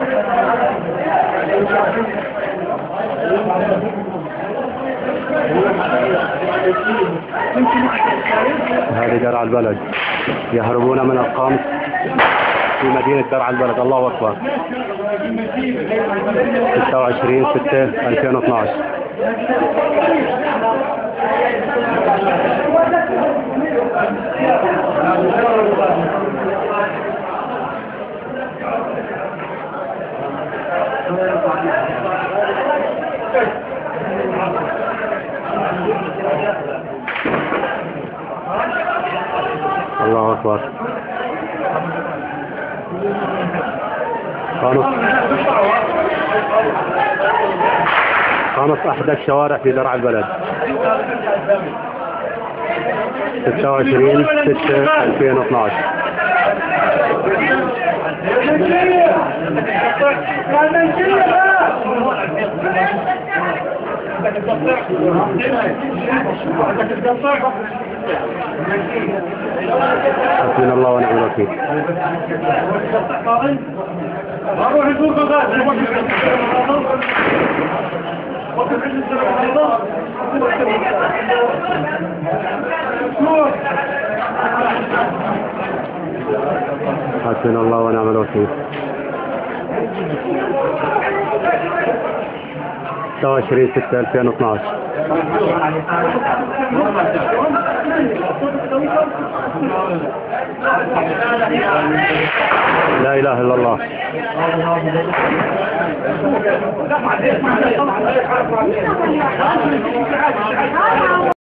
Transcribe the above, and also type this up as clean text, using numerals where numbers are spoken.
هذه درع البلد، يهربون من القمص في مدينة درع البلد. الله أكبر. 26/6/2012. الله أكبر. قامت أحدى الشوارع في درع البلد. 26/6/2012. حسبنا الله ونعم الوكيل. حسبنا الله ونعم الوكيل. 26/6/2012. لا إله إلا الله.